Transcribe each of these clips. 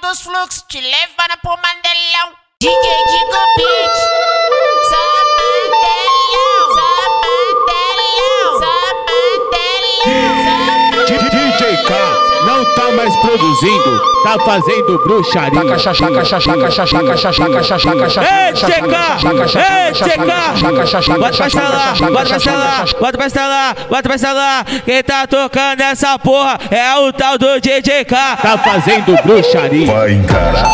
dos fluxos, te levando pro Mandelão. DJ Digo Beat, só Mandelão, só Mandelão, só Mandelão. DJ K não tá mais produzindo, tá fazendo bruxaria. Ei, TK, bota pra estalar, quem tá tocando essa porra é o tal do DJ K. Tá fazendo bruxaria. Vai encarar.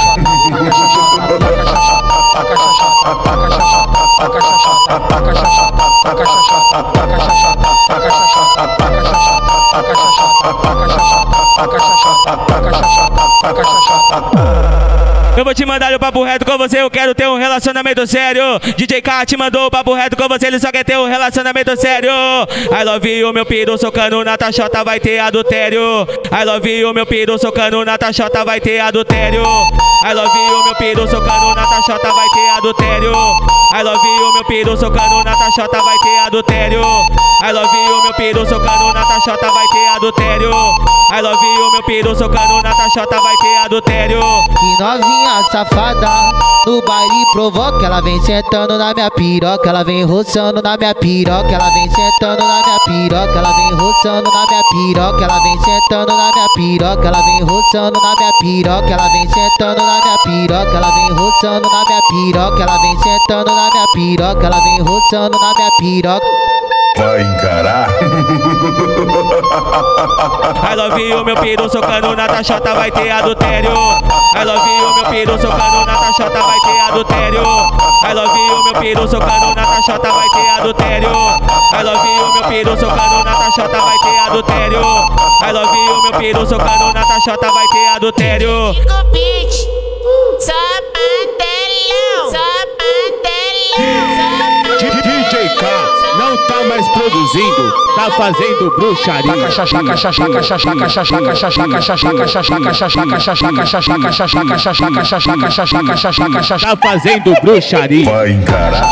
Eu vou te mandar o papo reto com você, eu quero ter um relacionamento sério. DJ K te mandou o papo reto com você, ele só quer ter um relacionamento sério. I love you, meu piru socando na taxota, vai ter adultério. I love you, meu piru socando na taxota, vai ter adultério. I love you, meu piru socando na taxota, vai ter adultério. I love you, meu piru socando na taxota, vai ter adultério. I love you, meu piru socando na taxota, vai ter adultério. I love you, meu piru socando na taxota, vai ter adultério. Que novinha safada, no baile provoca. Ela vem sentando na minha piroca, ela vem roçando na minha piroca. Ela vem sentando na minha piroca, ela vem roçando na minha piroca. Ela vem sentando na minha piroca, ela vem roçando na minha piroca. Ela vem sentando na minha piroca, ela vem roçando na minha piroca. Ela vem sentando na minha piroca, ela vem roçando na minha piroca. Vai encarar. I love you, meu piru socando na taxota, vai ter adultério. I love you, meu piru socando na taxota, vai ter adultério. I love you, meu piru socando na taxota, vai ter adultério. I love you, meu piru socando na taxota, vai ter adultério. I love you, meu piru socando na taxota, vai ter adultério. Digo Beat, só Mandelão, só Mandelão, só DJ K não tá mais produzindo, tá fazendo bruxaria. Tá fazendo bruxaria. Vai encarar.